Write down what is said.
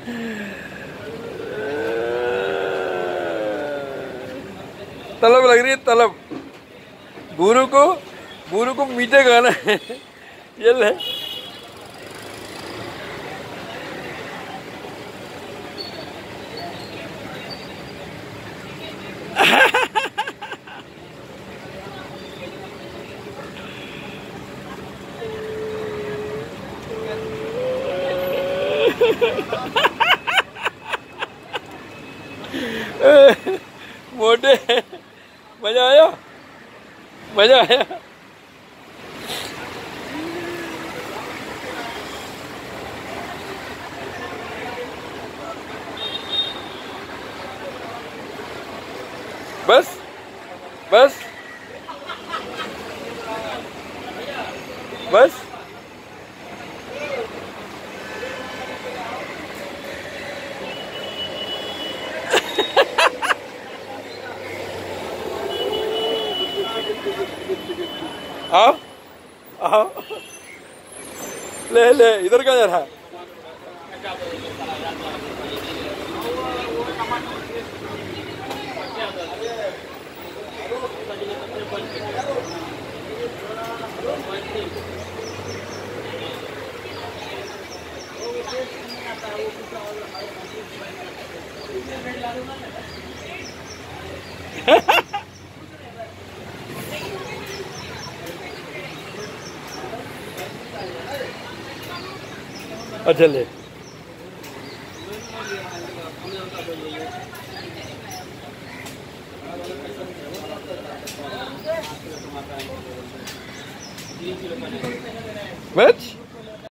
तलब लग रही है, तलब। गुरु को मीठे खाना है। ये ले। मोटे, मजा आया, मजा आया। बस बस बस। आओ आओ, ले ले, इधर क्या जा रहा है? अच्छा ले। बच